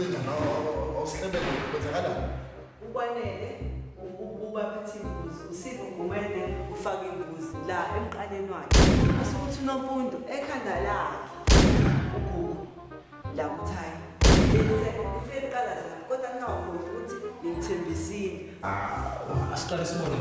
ubaphethe imbuzi usipho kumele ufake imbuzi la emqaleni wakhe asukuthi unomfundo ekhanda lakhe ugugu la kuthaya bese ifike iqala zami kodwa ngingawukhohlwa ukuthi ngithembisile asiqale sibone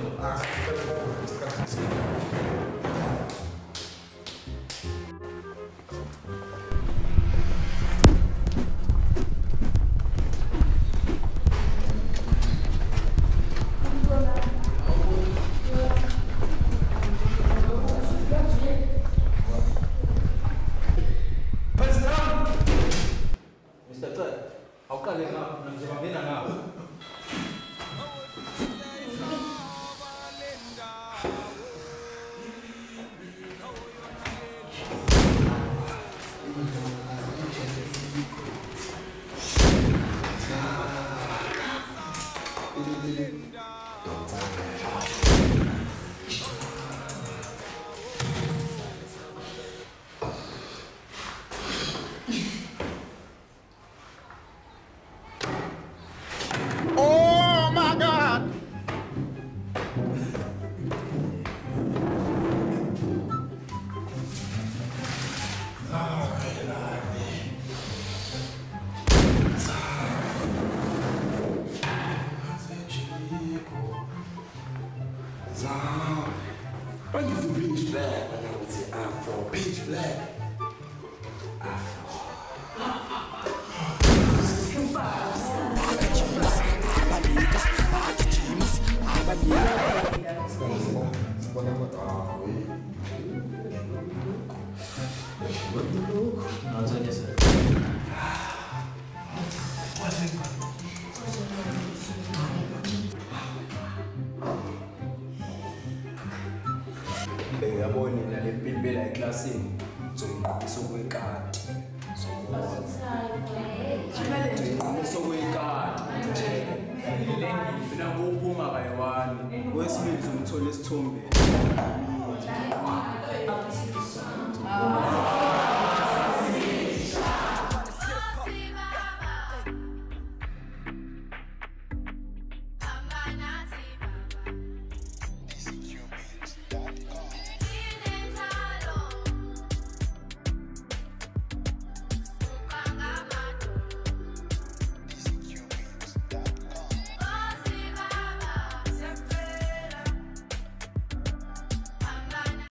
Why you for pitch black? When I would say I'm for pitch black. Yabona mina le mpimpe la eclassini zoyiqhubisa okwekati mina ngophuma kayi-1 wesibili uzomthola esithombeni